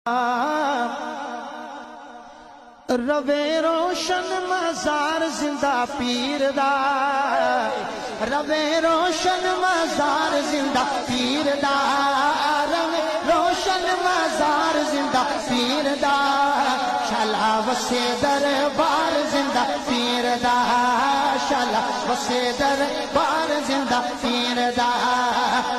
रवे रोशन मजार जिंदा पीर दा, रवे रोशन मजार जिंदा पीर दा, रवे रोशन मजार जिंदा पीर दा, शाला वसे दरबार जिंदा पीर दा, शाला वसे दरबार जिंदा पीर दा।